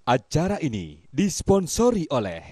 Acara ini disponsori oleh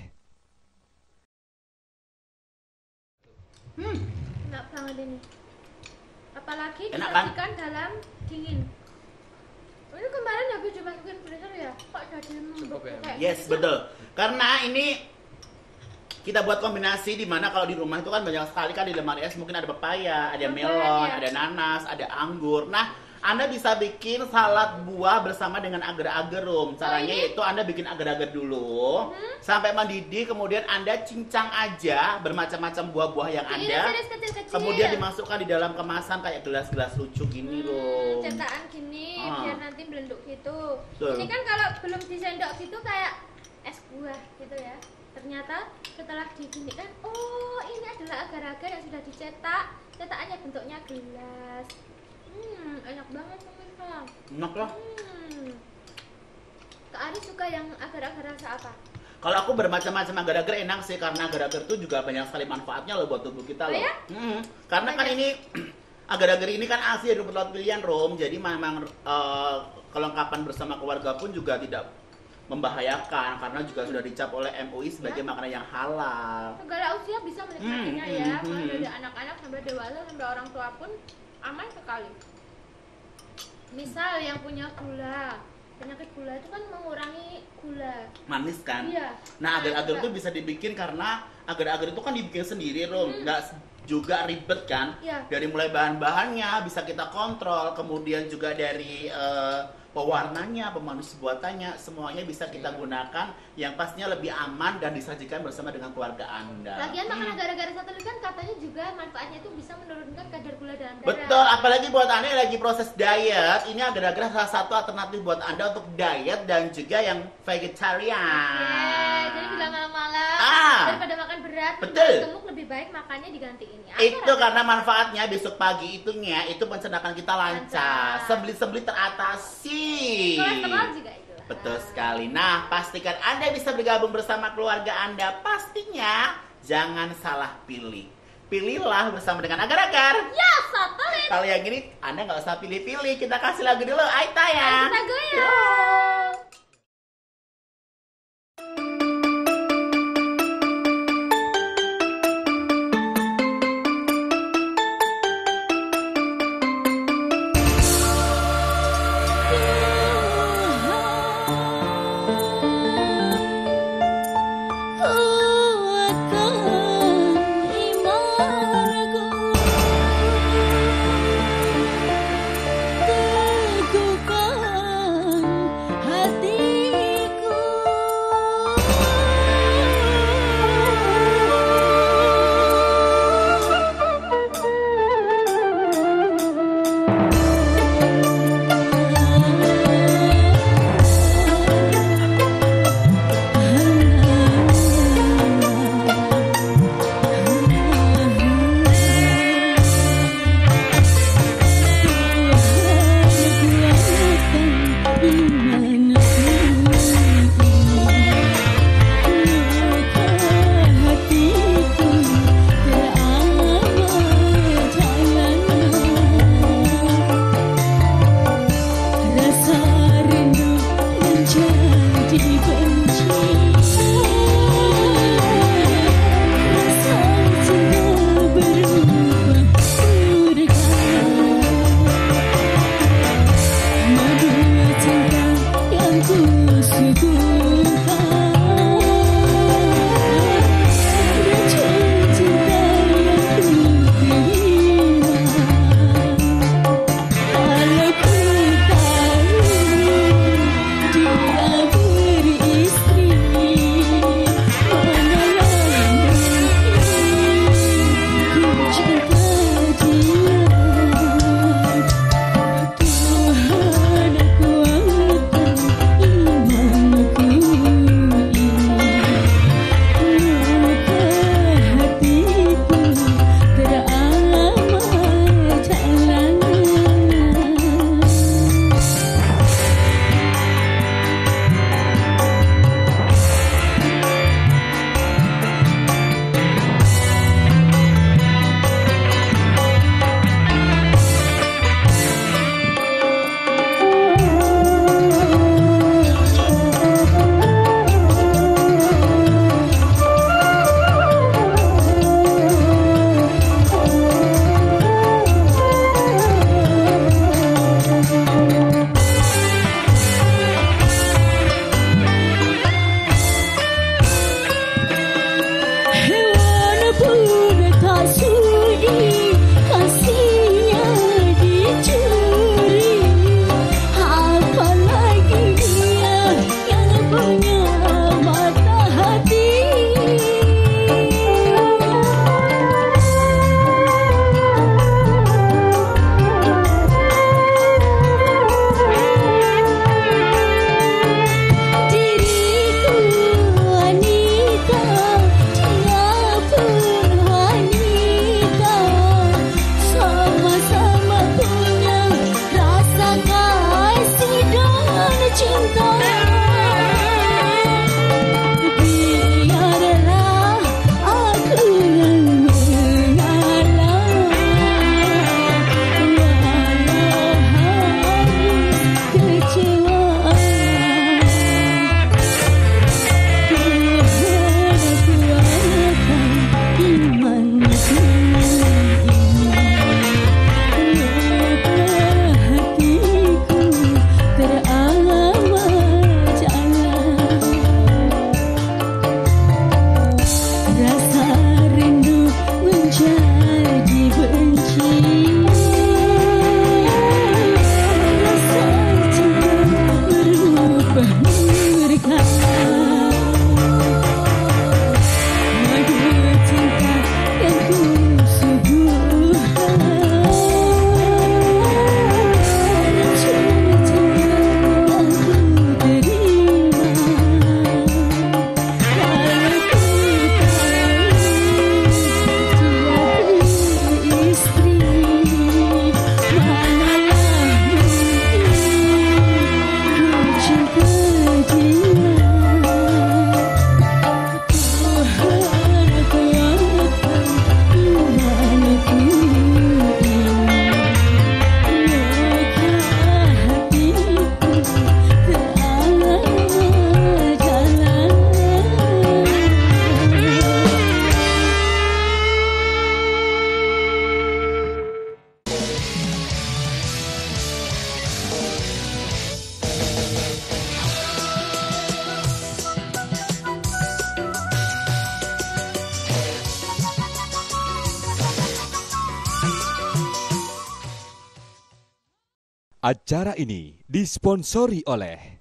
Enak banget ini. Apalagi Enak kan? disajikan dalam dingin. Ini kemarin habis dimasukin freezer ya? Kok jadi Cukup ya? kayak Yes, gitu? betul. Karena ini kita buat kombinasi di mana kalau di rumah itu kan banyak sekali kan di lemari es mungkin ada pepaya, ada melon, ya. ada nanas, ada anggur. Nah, Anda bisa bikin salad buah bersama dengan agar-agar rum. Caranya ini? yaitu Anda bikin agar-agar dulu sampai mendidih, kemudian Anda cincang aja bermacam-macam buah-buah yang ada. Diiris-iris kecil-kecil. Kemudian dimasukkan di dalam kemasan kayak gelas-gelas lucu gini, Rum. Cetakan gini biar nanti belenduk gitu. Betul. Ini kan kalau belum disendok gitu kayak es buah gitu ya. Ternyata setelah diginikan, oh ini adalah agar-agar yang sudah dicetak. Cetakannya bentuknya gelas. Enak banget pemirsa. Enak lah. Kak Ari suka yang agar-agar rasa apa? Kalau aku bermacam-macam agar-agar enak sih karena agar-agar itu juga banyak sekali manfaatnya loh buat tubuh kita Oh loh. ya? Karena kan Banyak. ini agar-agar ini kan asli dari rumput laut pilihan Rom, jadi memang kelengkapan bersama keluarga pun juga tidak membahayakan karena juga sudah dicap oleh MUI sebagai makanan yang halal. Segala usia bisa menikmatinya ya. Hmm, Mulai dari anak-anak sampai dewasa sampai orang tua pun aman sekali. Misal yang punya gula, penyakit gula itu kan mengurangi gula. Manis kan? Iya. Nah, agar-agar juga. itu bisa dibikin karena agar-agar itu kan dibikin sendiri, Rom. Nggak juga ribet kan? Iya. Dari mulai bahan-bahannya bisa kita kontrol, kemudian juga dari pewarnanya, pemanis buatannya, semuanya bisa kita gunakan yang pastinya lebih aman dan disajikan bersama dengan keluarga Anda. Lagian makan agar-agar satu ini kan katanya juga manfaatnya itu bisa menurunkan kadar gula dalam darah. Betul, apalagi buat Anda yang lagi proses diet, ini agar-agar salah satu alternatif buat Anda untuk diet dan juga yang vegetarian. Jadi bila malam-malam daripada makan berat, Betul. gemuk lebih baik makannya diganti ini. Itu karena manfaatnya besok pagi itunya itu pencernaan kita lancar, sembelit-sembelit teratasi. Kolesterol juga itu. Betul sekali. Nah, pastikan Anda bisa bergabung bersama keluarga Anda. Pastinya jangan salah pilih. Pilihlah bersama dengan agar-agar. Ya, satelit. Kalau yang ini Anda nggak usah pilih-pilih. Kita kasih lagu dulu, Aita ya. Kita goyang. Teguhkan Acara ini disponsori oleh